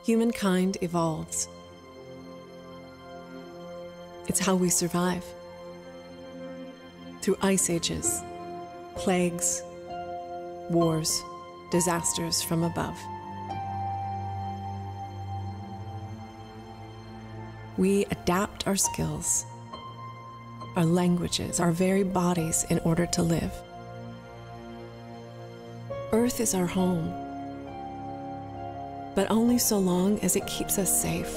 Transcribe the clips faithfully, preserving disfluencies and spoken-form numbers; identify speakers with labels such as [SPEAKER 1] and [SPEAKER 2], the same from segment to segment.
[SPEAKER 1] Humankind evolves. It's how we survive. Through ice ages, plagues, wars, disasters from above. We adapt our skills, our languages, our very bodies in order to live. Earth is our home, but only so long as it keeps us safe.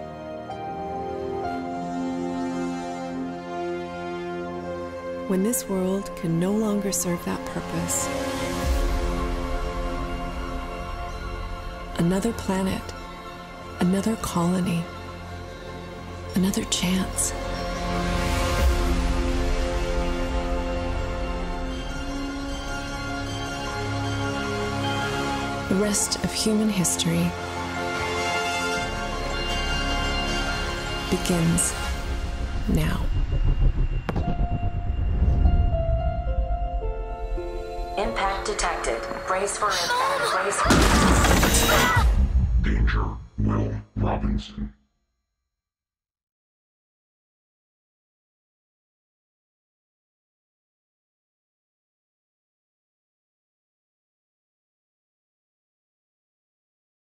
[SPEAKER 1] When this world can no longer serve that purpose, another planet, another colony, another chance. The rest of human history begins now.
[SPEAKER 2] Impact detected. Brace for impact. Brace for impact.
[SPEAKER 3] Danger, Will Robinson.